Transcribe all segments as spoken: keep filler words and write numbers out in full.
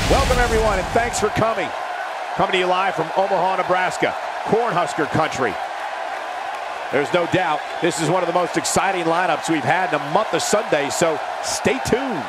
Welcome, everyone, and thanks for coming. Coming to you live from Omaha, Nebraska, Cornhusker country. There's no doubt this is one of the most exciting lineups we've had in a month of Sundays, so stay tuned.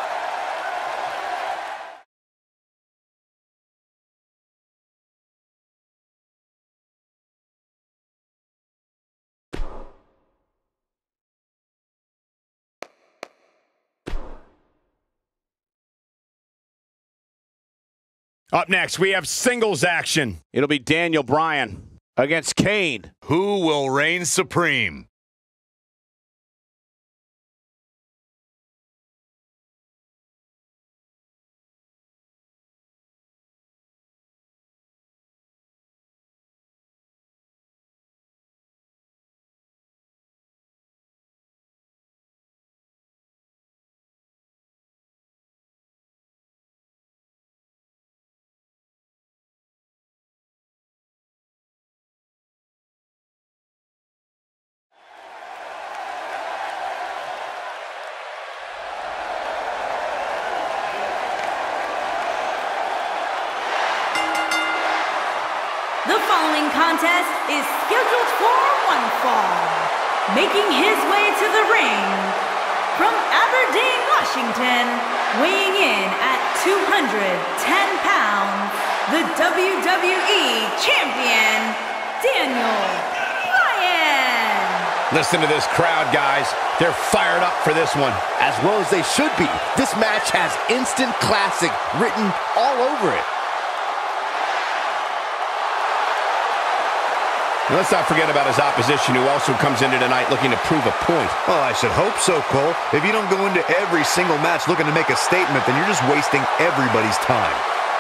Up next, we have singles action. It'll be Daniel Bryan against Kane. Who will reign supreme? The following contest is scheduled for one fall. Making his way to the ring from Aberdeen, Washington, weighing in at two hundred ten pounds, the W W E Champion, Daniel Bryan. Listen to this crowd, guys. They're fired up for this one. As well as they should be. This match has instant classic written all over it. Let's not forget about his opposition, who also comes into tonight looking to prove a point. Well, I should hope so, Cole. If you don't go into every single match looking to make a statement, then you're just wasting everybody's time.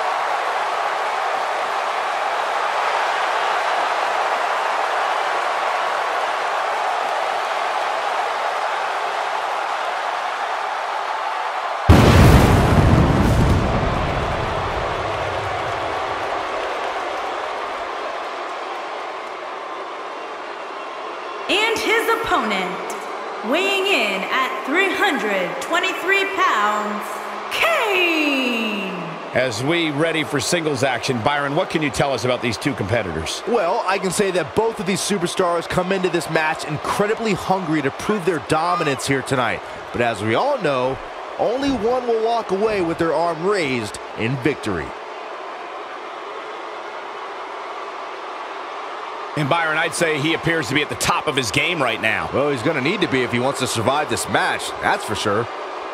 And his opponent, weighing in at three hundred twenty-three pounds, Kane. As we ready for singles action, Byron, what can you tell us about these two competitors? Well, I can say that both of these superstars come into this match incredibly hungry to prove their dominance here tonight. But as we all know, only one will walk away with their arm raised in victory. And Byron, I'd say he appears to be at the top of his game right now. Well, he's going to need to be if he wants to survive this match, that's for sure.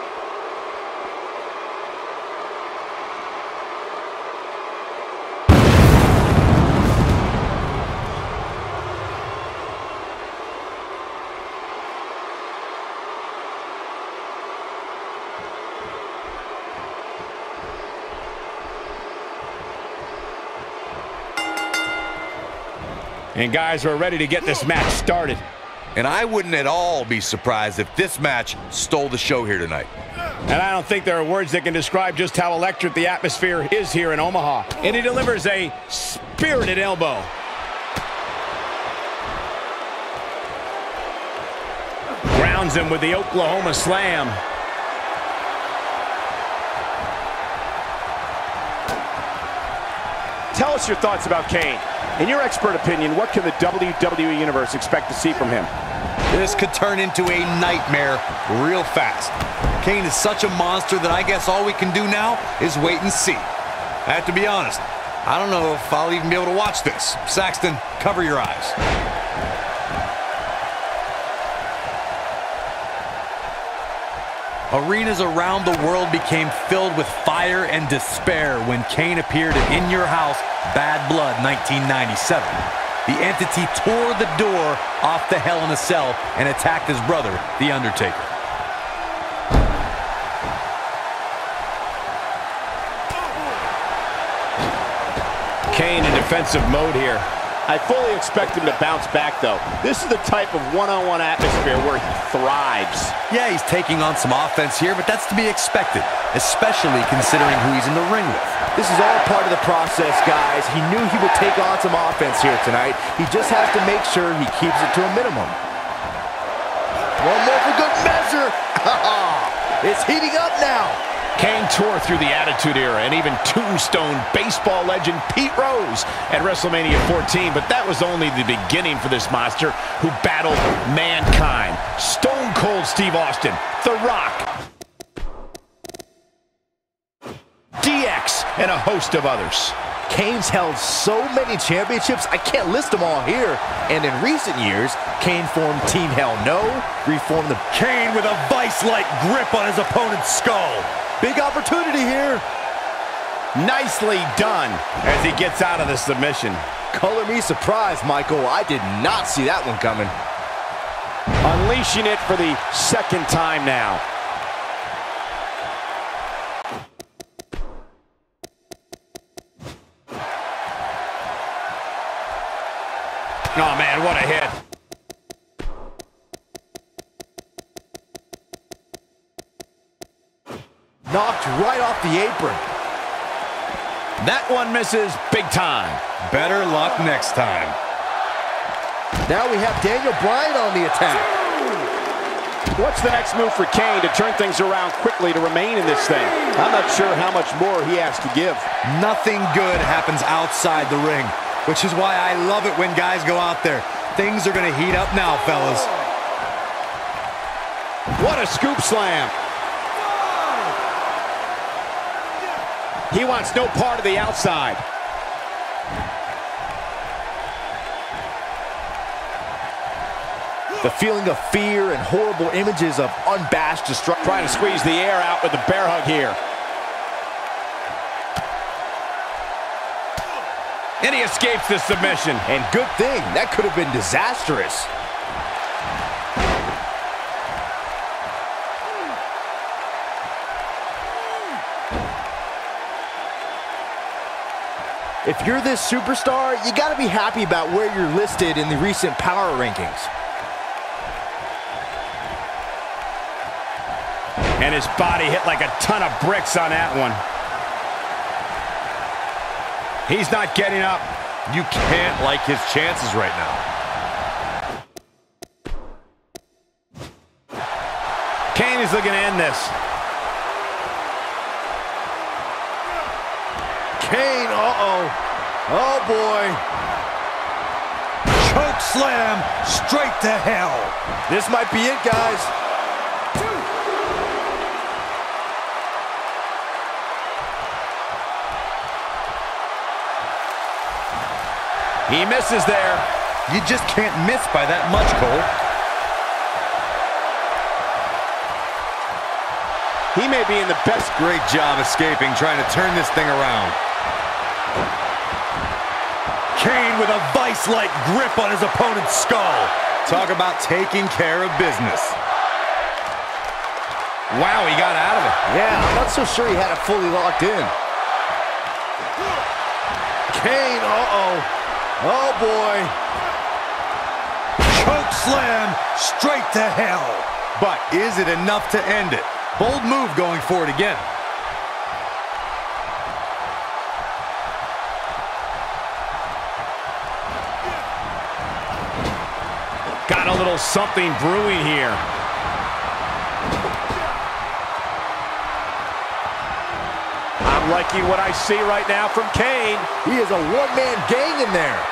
And guys, we're ready to get this match started. And I wouldn't at all be surprised if this match stole the show here tonight. And I don't think there are words that can describe just how electric the atmosphere is here in Omaha. And he delivers a spirited elbow. Grounds him with the Oklahoma Slam. Tell us your thoughts about Kane. In your expert opinion, what can the W W E Universe expect to see from him? This could turn into a nightmare real fast. Kane is such a monster that I guess all we can do now is wait and see. I have to be honest, I don't know if I'll even be able to watch this. Saxton, cover your eyes. Arenas around the world became filled with fire and despair when Kane appeared in In Your House, Bad Blood nineteen ninety-seven. The entity tore the door off the Hell in a Cell and attacked his brother, The Undertaker. Kane in defensive mode here. I fully expect him to bounce back, though. This is the type of one-on-one atmosphere where he thrives. Yeah, he's taking on some offense here, but that's to be expected, especially considering who he's in the ring with. This is all part of the process, guys. He knew he would take on some offense here tonight. He just has to make sure he keeps it to a minimum. One more for good measure. It's heating up now. Kane tore through the Attitude Era and even Tombstone baseball legend Pete Rose at WrestleMania fourteen, but that was only the beginning for this monster who battled Mankind, Stone Cold Steve Austin, The Rock, D X, and a host of others. Kane's held so many championships, I can't list them all here. And in recent years, Kane formed Team Hell No, reformed the... Kane with a vice-like grip on his opponent's skull. Big opportunity here. Nicely done as he gets out of the submission. Color me surprised, Michael. I did not see that one coming. Unleashing it for the second time now. Oh, man, what a hit. Knocked right off the apron. That one misses big time. Better luck next time. Now we have Daniel Bryan on the attack. What's the next move for Kane to turn things around quickly to remain in this thing? I'm not sure how much more he has to give. Nothing good happens outside the ring, which is why I love it when guys go out there. Things are going to heat up now, fellas. What a scoop slam. He wants no part of the outside. The feeling of fear and horrible images of unabashed destruction. Trying to squeeze the air out with the bear hug here. And he escapes the submission. And good thing, that could have been disastrous. If you're this superstar, you gotta be happy about where you're listed in the recent power rankings. And his body hit like a ton of bricks on that one. He's not getting up. You can't like his chances right now. Kane is looking to end this. Kane, uh-oh. Oh, boy. Choke slam straight to hell. This might be it, guys. He misses there. You just can't miss by that much, Cole. He may be in the best. Great job escaping, trying to turn this thing around. Kane with a vice-like grip on his opponent's skull. Talk about taking care of business. Wow, he got out of it. Yeah, I'm not so sure he had it fully locked in. Kane, uh-oh. Oh, boy. Choke slam straight to hell. But is it enough to end it? Bold move going for it again. Got a little something brewing here. I'm liking what I see right now from Kane. He is a one-man gang in there.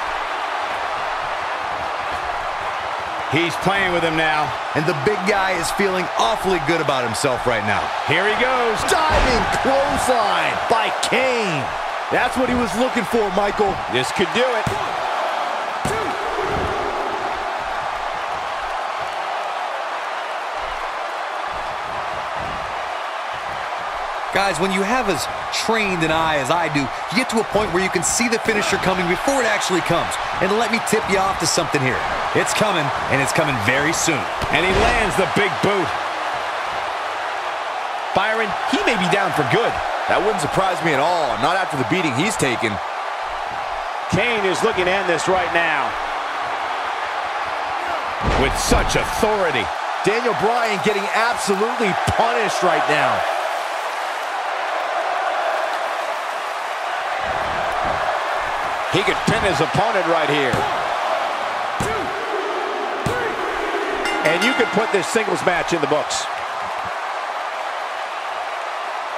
He's playing with him now. And the big guy is feeling awfully good about himself right now. Here he goes. Diving clothesline by Kane. That's what he was looking for, Michael. This could do it. Guys, when you have as trained an eye as I do, you get to a point where you can see the finisher coming before it actually comes. And let me tip you off to something here. It's coming, and it's coming very soon. And he lands the big boot. Byron, he may be down for good. That wouldn't surprise me at all, not after the beating he's taken. Kane is looking to end this right now. With such authority. Daniel Bryan getting absolutely punished right now. He could pin his opponent right here. And you could put this singles match in the books.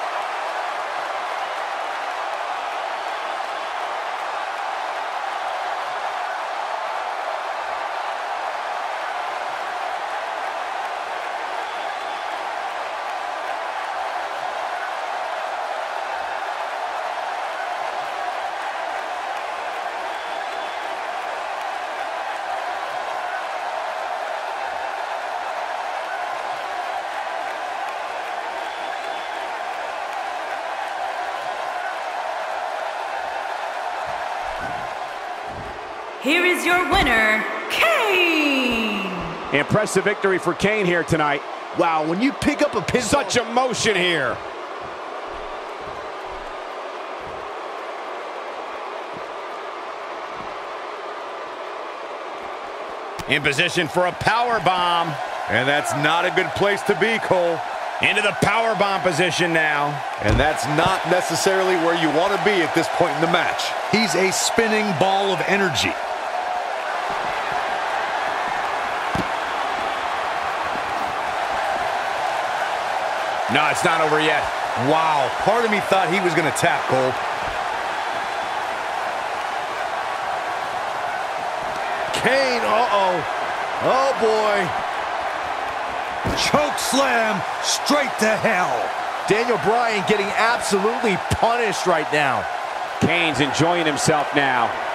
here is your winner, Kane. Impressive victory for Kane here tonight. Wow, when you pick up a pin, Such emotion here. In position for a power bomb. And that's not a good place to be, Cole. Into the power bomb position now. And that's not necessarily where you want to be at this point in the match. He's a spinning ball of energy. No, it's not over yet. Wow, part of me thought he was going to tap, Cole. Kane, uh-oh. Oh, boy. Choke slam straight to hell. Daniel Bryan getting absolutely punished right now. Kane's enjoying himself now.